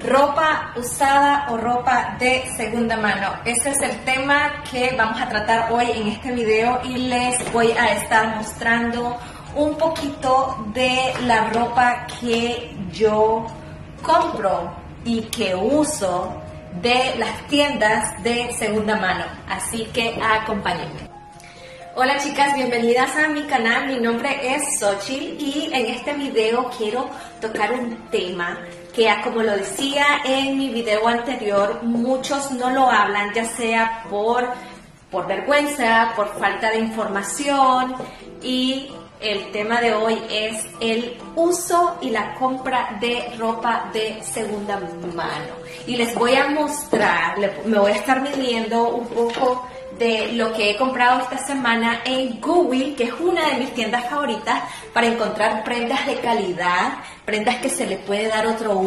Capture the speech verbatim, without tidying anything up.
ropa usada o ropa de segunda mano. Ese es el tema que vamos a tratar hoy en este video y les voy a estar mostrando un poquito de la ropa que yo compro y que uso de las tiendas de segunda mano. Así que acompáñenme. Hola chicas, bienvenidas a mi canal. Mi nombre es Xochitl y en este video quiero tocar un tema que, como lo decía en mi video anterior, muchos no lo hablan, ya sea por, por vergüenza, por falta de información, y el tema de hoy es el uso y la compra de ropa de segunda mano. Y les voy a mostrar, me voy a estar midiendo un poco de lo que he comprado esta semana en Google, que es una de mis tiendas favoritas para encontrar prendas de calidad, prendas que se le puede dar otro